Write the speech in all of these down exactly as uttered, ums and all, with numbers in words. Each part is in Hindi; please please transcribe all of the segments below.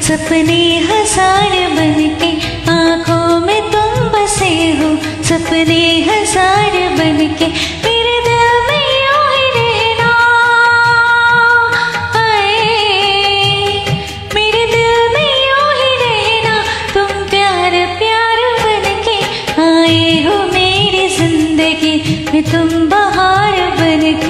सपने हजार बनके, आँखों में तुम बसे हो सपने हजार बनके, मेरे दिल में यूं ही रहना। आए मेरे दिल में यूं ही रहना, तुम प्यार प्यार बनके आए हो मेरी जिंदगी में, तुम बहार बनके।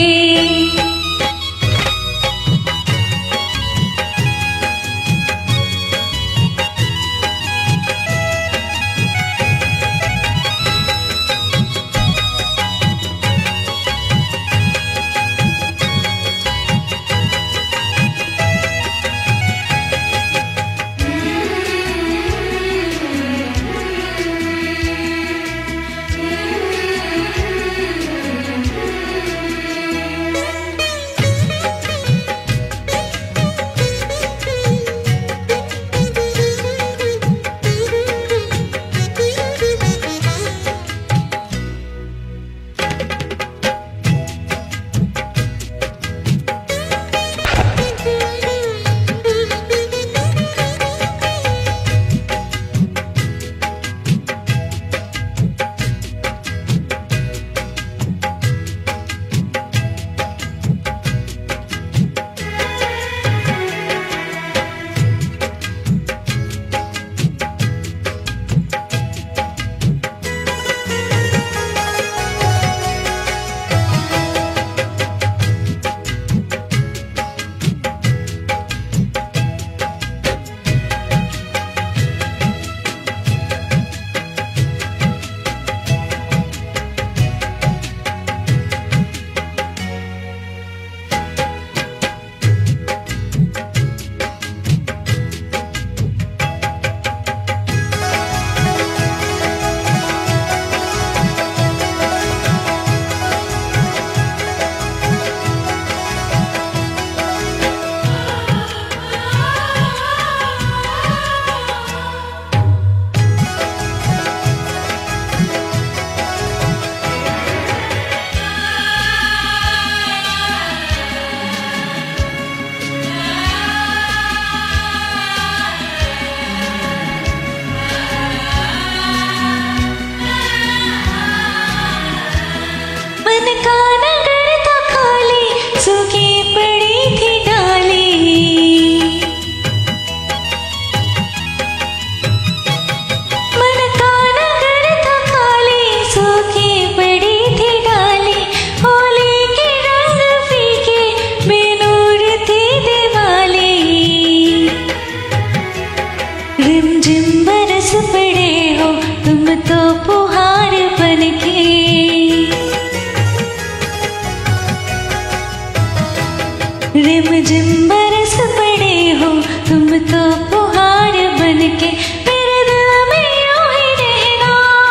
रिमझिम बरस पड़े हो तुम तो फुहार बनके, मेरे दिल में यूं ही रहना।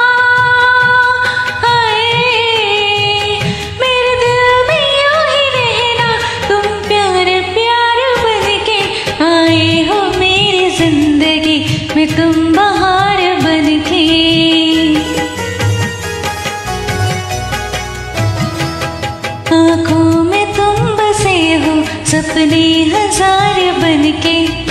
हाय मेरे दिल में यूं ही रहना, तुम प्यार प्यार बनके आए हो मेरी जिंदगी में, तुम बहार बनके। आँखों में तुम बसे हो सपने हजार बनके,